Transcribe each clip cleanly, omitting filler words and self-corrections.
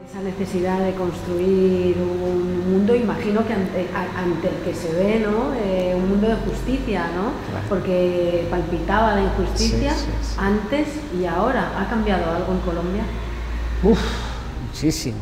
Esa necesidad de construir un mundo, imagino que ante el que se ve, ¿no? Un mundo de justicia, ¿no? Claro. Porque palpitaba la injusticia Sí. antes y ahora. ¿Ha cambiado algo en Colombia? Muchísimo.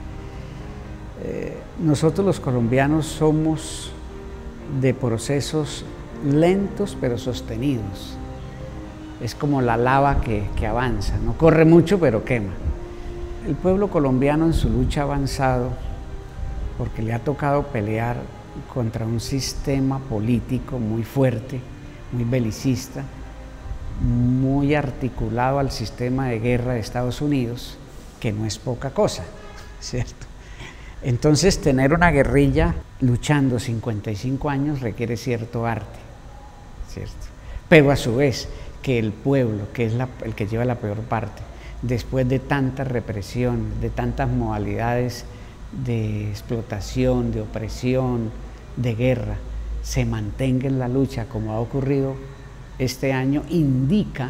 Nosotros los colombianos somos de procesos lentos pero sostenidos. Es como la lava que avanza, no corre mucho pero quema. El pueblo colombiano en su lucha ha avanzado porque le ha tocado pelear contra un sistema político muy fuerte, muy belicista, muy articulado al sistema de guerra de Estados Unidos, que no es poca cosa, ¿cierto? Entonces, tener una guerrilla luchando 55 años requiere cierto arte, ¿cierto? Pero a su vez, que el pueblo, que es el que lleva la peor parte, después de tanta represión, de tantas modalidades de explotación, de opresión, de guerra, se mantenga en la lucha como ha ocurrido este año, indica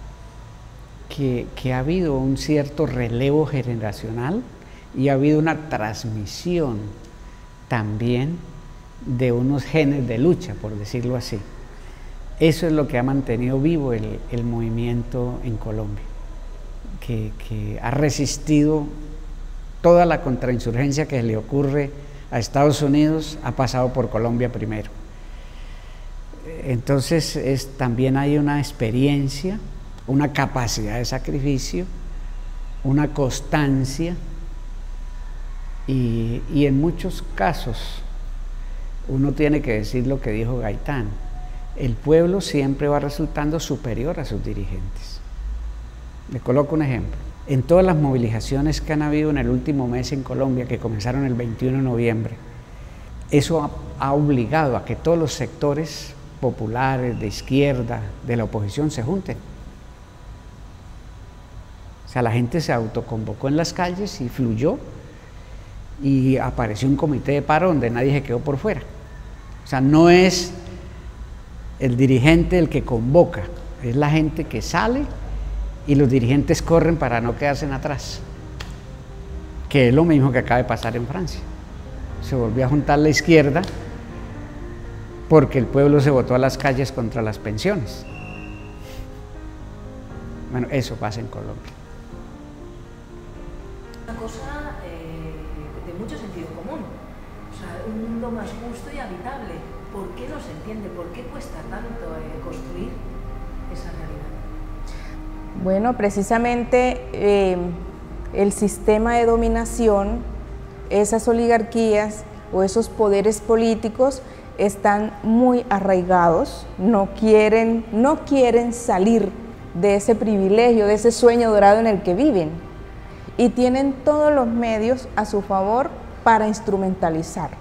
que ha habido un cierto relevo generacional y ha habido una transmisión también de unos genes de lucha, por decirlo así. Eso es lo que ha mantenido vivo el movimiento en Colombia, que ha resistido toda la contrainsurgencia que le ocurre a Estados Unidos, ha pasado por Colombia primero. Entonces también hay una experiencia, una capacidad de sacrificio, una constancia y en muchos casos uno tiene que decir lo que dijo Gaitán: el pueblo siempre va resultando superior a sus dirigentes. Le coloco un ejemplo. En todas las movilizaciones que han habido en el último mes en Colombia, que comenzaron el 21 de noviembre, eso ha obligado a que todos los sectores populares, de izquierda, de la oposición se junten. O sea, la gente se autoconvocó en las calles y fluyó, y apareció un comité de paro donde nadie se quedó por fuera. O sea, no es el dirigente el que convoca, es la gente que sale y los dirigentes corren para no quedarse atrás, que es lo mismo que acaba de pasar en Francia. Se volvió a juntar la izquierda porque el pueblo se botó a las calles contra las pensiones. Bueno, eso pasa en Colombia. Una cosa de mucho sentido común, o sea, un mundo más justo y habitable. ¿Por qué no se entiende? ¿Por qué cuesta tanto construir esa realidad? Bueno, precisamente el sistema de dominación, esas oligarquías o esos poderes políticos están muy arraigados, no quieren salir de ese privilegio, de ese sueño dorado en el que viven, y tienen todos los medios a su favor para instrumentalizar.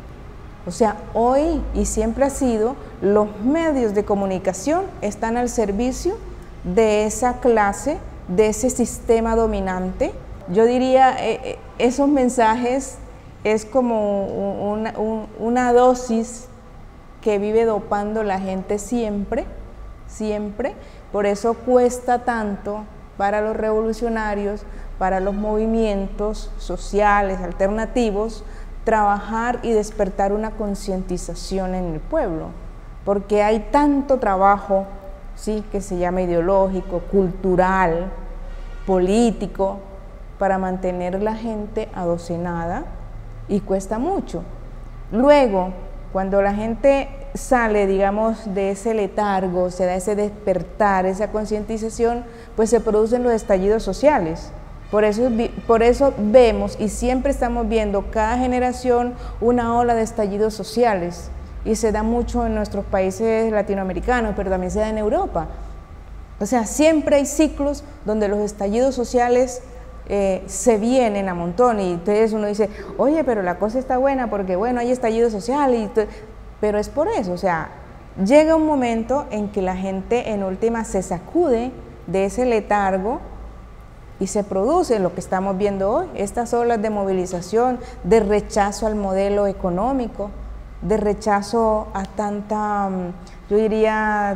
O sea, hoy y siempre ha sido, los medios de comunicación están al servicio de esa clase, de ese sistema dominante. Yo diría, esos mensajes es como una dosis que vive dopando la gente siempre, siempre. Por eso cuesta tanto para los revolucionarios, para los movimientos sociales alternativos, trabajar y despertar una concientización en el pueblo, porque hay tanto trabajo, sí, que se llama ideológico, cultural, político, para mantener la gente adocenada, y cuesta mucho. Luego, cuando la gente sale, digamos, de ese letargo, se da ese despertar, esa concientización, pues se producen los estallidos sociales. Por eso vemos y siempre estamos viendo cada generación una ola de estallidos sociales, y se da mucho en nuestros países latinoamericanos, pero también se da en Europa. O sea, siempre hay ciclos donde los estallidos sociales se vienen a montón, y entonces uno dice, oye, pero la cosa está buena porque, bueno, hay estallido social, pero es por eso. O sea, llega un momento en que la gente en última se sacude de ese letargo y se produce lo que estamos viendo hoy, estas olas de movilización, de rechazo al modelo económico, de rechazo a tanta, yo diría,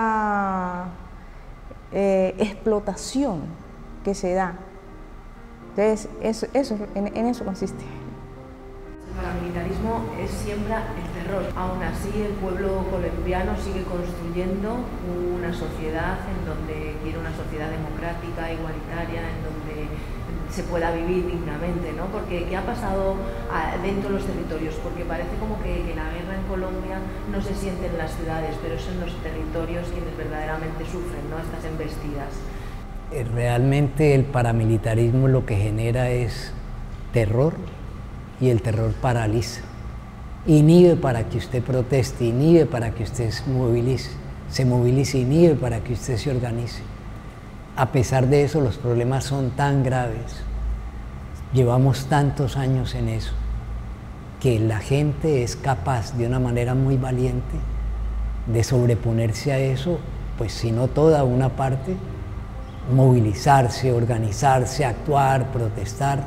tanta explotación que se da. Entonces, en eso consiste. El paramilitarismo siembra el terror. Aún así, el pueblo colombiano sigue construyendo una sociedad en donde quiere una sociedad democrática, igualitaria, en donde se pueda vivir dignamente, ¿no? Porque ¿qué ha pasado dentro de los territorios? Porque parece como que la guerra en Colombia no se siente en las ciudades, pero es en los territorios quienes verdaderamente sufren, ¿no?, estas embestidas. Realmente el paramilitarismo lo que genera es terror, y el terror paraliza, inhibe para que usted proteste, inhibe para que usted se movilice, inhibe para que usted se organice. A pesar de eso, los problemas son tan graves, llevamos tantos años en eso, que la gente es capaz de una manera muy valiente de sobreponerse a eso, pues si no toda, una parte, movilizarse, organizarse, actuar, protestar,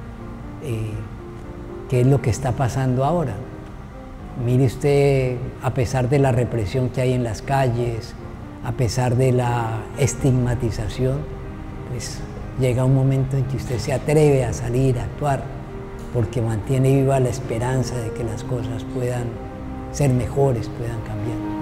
¿qué es lo que está pasando ahora? Mire usted, a pesar de la represión que hay en las calles, a pesar de la estigmatización, pues llega un momento en que usted se atreve a salir, a actuar, porque mantiene viva la esperanza de que las cosas puedan ser mejores, puedan cambiar.